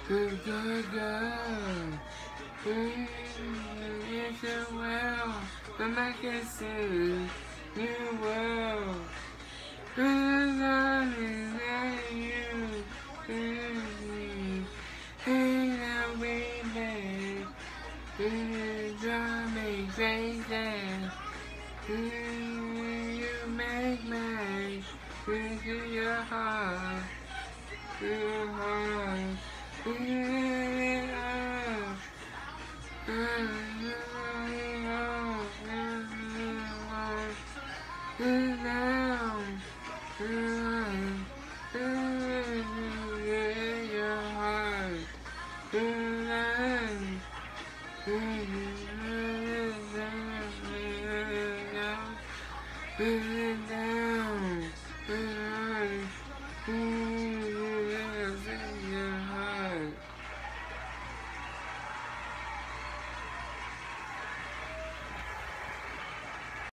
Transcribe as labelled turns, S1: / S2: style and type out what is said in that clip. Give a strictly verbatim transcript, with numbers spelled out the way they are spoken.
S1: Good, good, good. Mm, it's a well, but I can sing. You will. Good love is that you. Mm, hey now, baby. Mm, drive me crazy. Mm, you make me into your heart. Your heart. Mm,